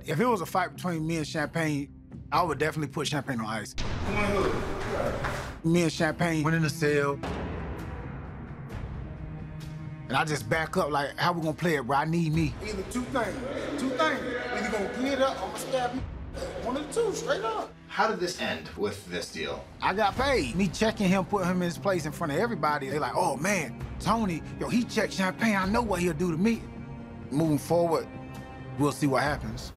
If it was a fight between me and Champagne, I would definitely put Champagne on ice. Me and Champagne went in the cell. And I just back up like, how we gonna play it, bro? I need me. Either two things. Either gonna clear it up or I'm gonna stab you. One of the two, straight up. How did this end with this deal? I got paid. Me checking him, putting him in his place in front of everybody. They're like, oh man, Tony, yo, he checked Champagne. I know what he'll do to me. Moving forward, we'll see what happens.